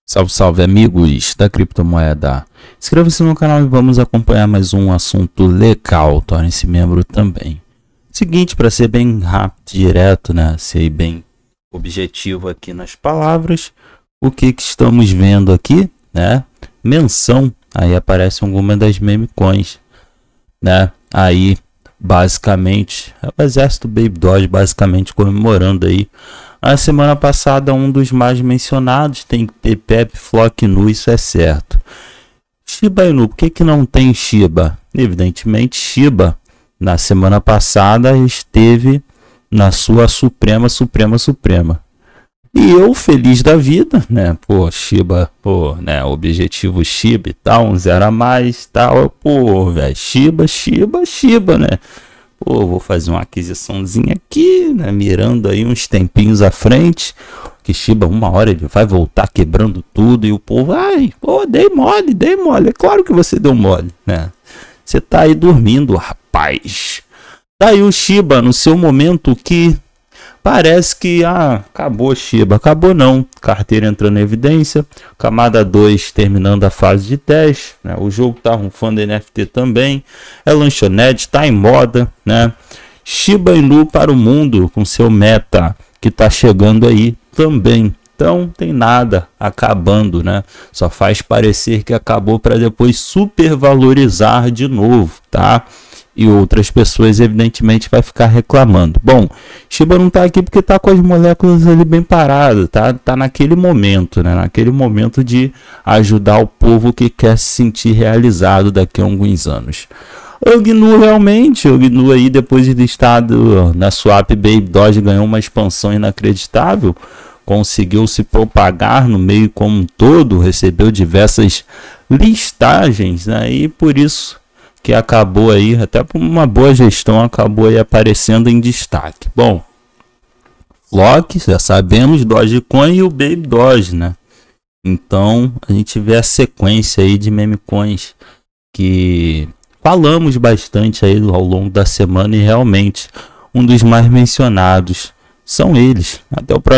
Salve, salve amigos da criptomoeda. Inscreva-se no canal e vamos acompanhar mais um assunto legal. Torne-se membro também. Seguinte, para ser bem rápido e direto, né? Ser bem objetivo aqui nas palavras. O que estamos vendo aqui, né? Menção. Aí aparece alguma das meme coins, né? Aí, basicamente, é o exército Baby Doge basicamente comemorando aí. A semana passada, um dos mais mencionados tem que ter Pepe, Flock, Nu, isso é certo. Shiba Inu, por que não tem Shiba? Evidentemente, Shiba, na semana passada, esteve na sua suprema. E eu, feliz da vida, né? Pô, Shiba, pô, né? Objetivo Shiba e tal, um zero a mais, tal. Pô, velho, Shiba, né? Pô, vou fazer uma aquisiçãozinha aqui, né? Mirando aí uns tempinhos à frente. Que Shiba, uma hora ele vai voltar quebrando tudo. E o povo, ai, pô, dei mole. É claro que você deu mole, né? Você tá aí dormindo, rapaz. Tá aí o Shiba no seu momento que parece que, acabou Shiba. Acabou não. Carteira entrando em evidência. Camada 2 terminando a fase de teste, né? O jogo tá rufando NFT também. É lanchonete, tá em moda, né? Shiba Inu para o mundo com seu meta que tá chegando aí também. Então tem nada acabando, né? Só faz parecer que acabou para depois supervalorizar de novo, tá? E outras pessoas evidentemente vai ficar reclamando. Bom, Shiba não tá aqui porque tá com as moléculas ali bem paradas, tá naquele momento, né? Naquele momento de ajudar o povo que quer se sentir realizado daqui a alguns anos. O GNU realmente, o GNU aí depois de listado na Swap Baby Doge ganhou uma expansão inacreditável, conseguiu se propagar no meio como um todo, recebeu diversas listagens, né? E por isso que acabou aí, até por uma boa gestão, acabou aí aparecendo em destaque. Bom, Flock, já sabemos, Dogecoin e o Baby Doge, né? Então, a gente vê a sequência aí de meme coins que falamos bastante aí ao longo da semana e realmente um dos mais mencionados são eles. Até o próximo.